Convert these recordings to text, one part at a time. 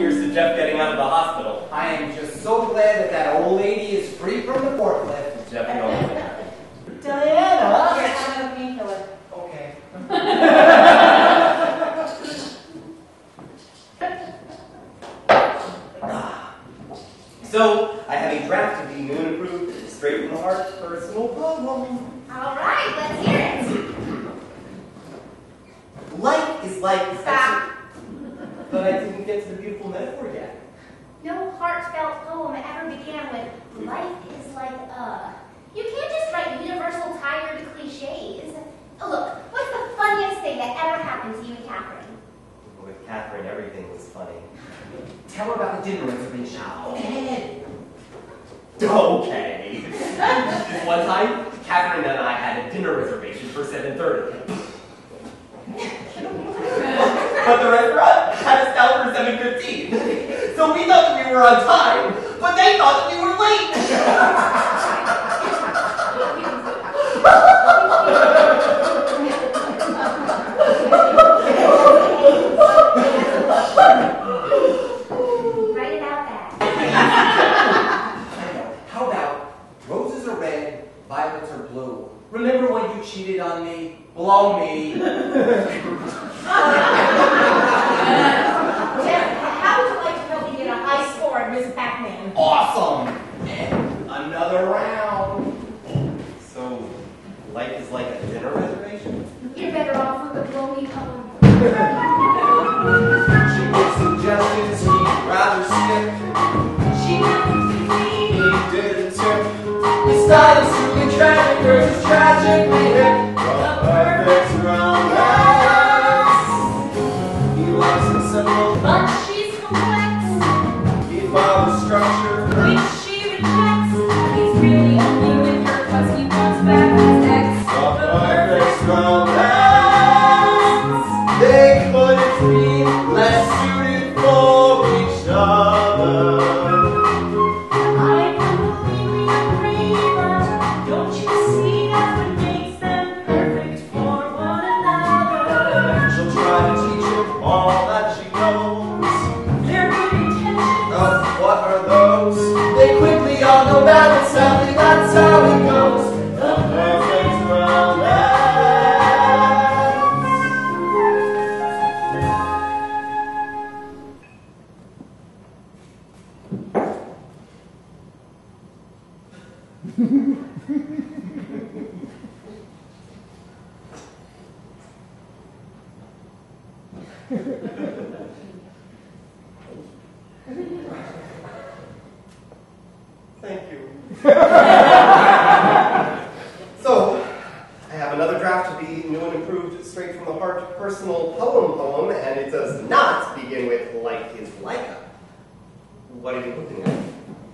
Here's to Jeff getting out of the hospital. I am just so glad that that old lady is free from the forklift. Jeff, you know. Diana! Here, I'm a painkiller. Okay. So, I have a draft of the new and improved Straight from the Heart personal poem. All right, let's hear it. Life is like... Stop. But I didn't get to the beautiful metaphor yet. No heartfelt poem ever began with, life is like You can't just write universal tired cliches. Look, what's the funniest thing that ever happened to you and Catherine? With Catherine, everything was funny. Tell her about the dinner reservation. Okay. Okay. This one time, Catherine and I had a dinner reservation for 7:30. But the restaurant had us down for 7:15. So we thought that we were on time, but they thought that we were late. Write about that. How about roses are red, violets are blue. Remember when you cheated on me? Blow me. Jeff, how would you like to help me get a high score at Miss Pac-Man? Awesome! And another round. So, life is like a dinner reservation? You're better off with the blow me poem. She gives suggestions he'd rather skip. She never He didn't tip. His style is truly tragic, hers is tragically hip. The perfect romance. He loves it simple, but she's complex, he follows structure. which she rejects. He's really only with her 'cause he wants back his ex. The perfect romance. They couldn't be less suited for each other. I completely agree, but don't you see that's what makes them perfect for one another? She'll try to teach him all that she knows. Their good intentions. Oh, what are those? They quickly all know that sadly that's how it goes. The perfect romance. Thank you. So, I have another draft of the new and improved Straight from the Heart personal poem, and it does not begin with life is like a. What are you looking at?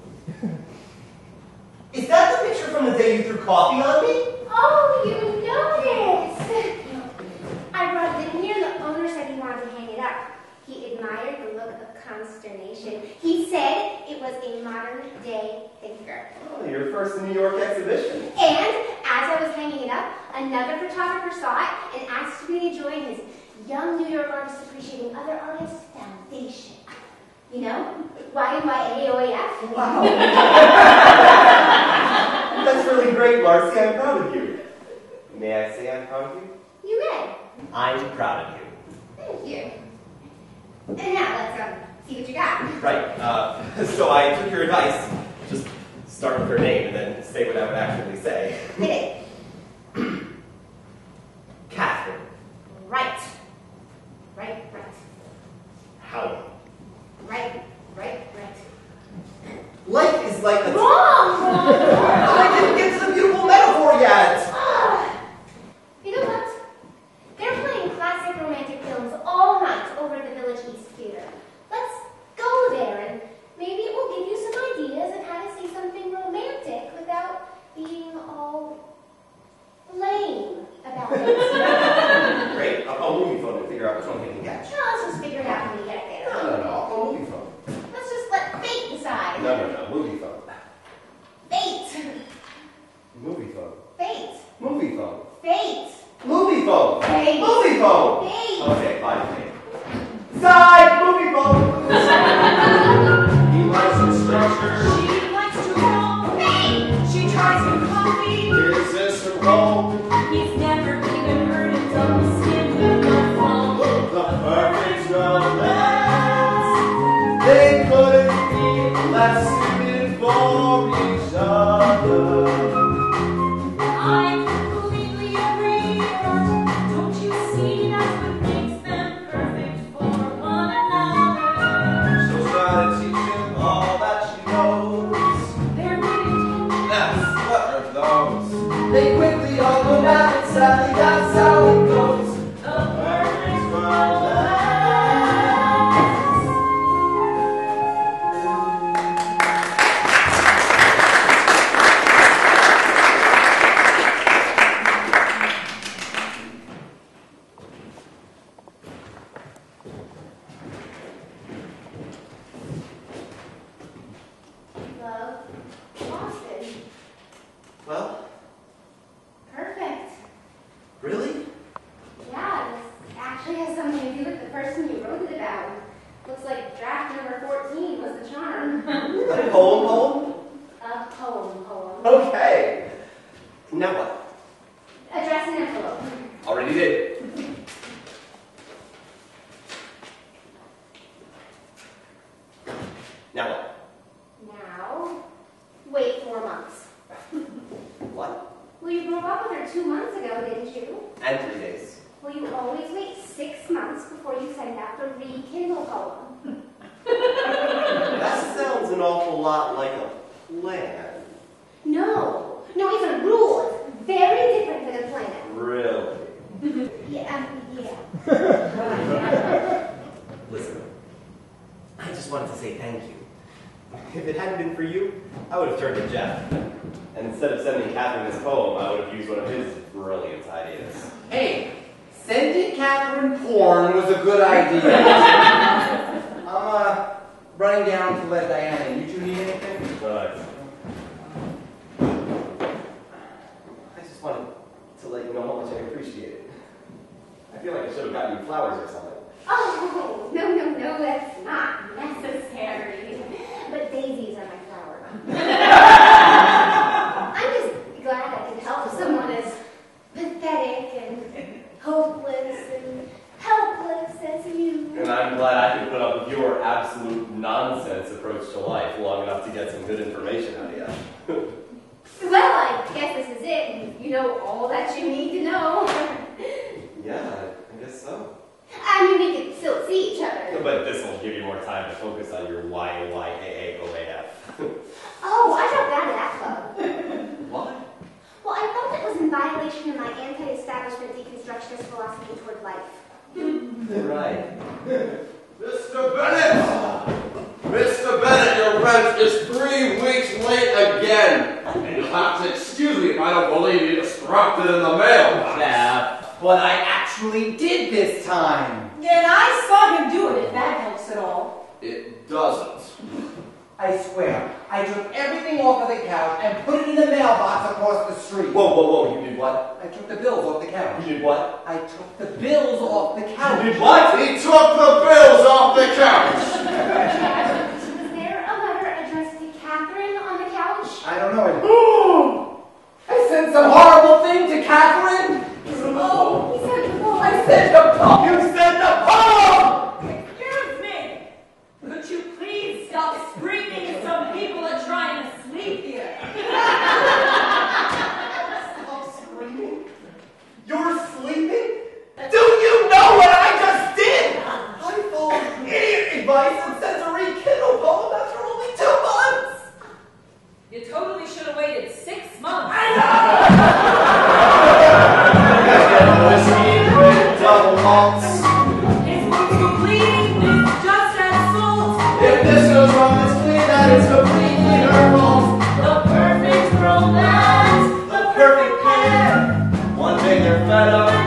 Is that the picture from the day you threw coffee on me? Oh, you noticed! I brought it in here. The owner said he wanted to hang it up. He admired the look of consternation. He said it was a modern-day thinker. Oh, your first New York exhibition. And as I was hanging it up, another photographer saw it and asked me to join his Young New York Artists Appreciating Other Artists Foundation. You know, YNYAOAF. Wow. That's really great, Marcy. I'm proud of you. May I say I'm proud of you? You may. I'm proud of you. Thank you. And now let's see what you got. Right. So I took your advice. Just start with her name and then say what I would actually say. Hit it. Catherine. Right. Right, right. Howard. Right, right, right. Life is like a... Wrong! I didn't get to the beautiful metaphor yet. You know what? They're playing classic romantic films all night over at the Village East Theater. Let's go there and maybe it will give you some ideas of how to see something romantic without being all lame about it. Great. I'll call movie phone and figure out which one we can catch. No, let's just figure it out when we get there. No. I'll call movie phone. Let's just let fate decide. No. Movie phone. less suited for each other. I completely agree. Don't you see that's what makes them perfect for one another? She'll try to teach him all that she knows. They're good intentions. That's what are those? They quickly all go back and sadly that's how it goes. The perfect romance. Love, Boston. Well, Perfect. really? Yeah, this actually has something to do with the person you wrote it about. Looks like draft number 14 was the charm. A poem? A poem. Okay. Now what? Address an envelope. Already did. Now what? Now, wait 4 months. What? Well, you broke up with her 2 months ago, didn't you? And 3 days. Well, you always wait 6 months before you send out the rekindle poem. That sounds an awful lot like a plan. No, it's a rule. It's very different than a plan. Really? Yeah. Listen, I just wanted to say thank you. If it hadn't been for you, I would have turned to Jeff. And instead of sending Catherine this poem, I would have used one of his brilliant ideas. Hey, sending Catherine porn was a good idea. I'm running down to let Diana in. You two need anything? I just wanted to let you know how much I appreciate it. I feel like I should have gotten you flowers or something. Oh, no, that's not necessary. But daisies are my flower. I'm just glad I could help someone as pathetic and hopeless and helpless as you. And I'm glad I could put up with your absolute nonsense approach to life long enough to get some good information out of you. Well, I guess this is it, and you know all that you need to know. Yeah, I guess so. I mean, we can still see each other. But this will give you more time to focus on your YYAAOAF. Oh, I dropped out of that club. Why? Well, I felt it was in violation of my anti-establishment deconstructionist philosophy toward life. Right. Mr. Bennett! Mr. Bennett, your rent is 3 weeks late again. And you'll have to excuse me if I don't believe you just dropped it in the mail. Yeah, but I actually did this time. And I saw him do it, if that helps at all. It doesn't. I swear, I took everything off of the couch and put it in the mailbox across the street. Whoa, you did what? I took the bills off the couch. You did what? I took the bills off the couch. You did what? He took the bills off the couch. Was there a letter addressed to Catherine on the couch? I don't know. I sent some horrible thing to Catherine. Oh, he sent the poem. I sent a poem. You sent a poem! Excuse me! Could you please stop screaming? Some people are trying to sleep here. Stop screaming. You're sleeping? Do you know what I just did? I followed idiot advice and sent a rekindle poem after only 2 months. You totally should have waited 6 months. Whiskey with double malts. His wounds were bleeding. This just had salt. If this goes wrong, it's clear that it's completely her fault. The perfect romance. The perfect pair. One day they're fed up.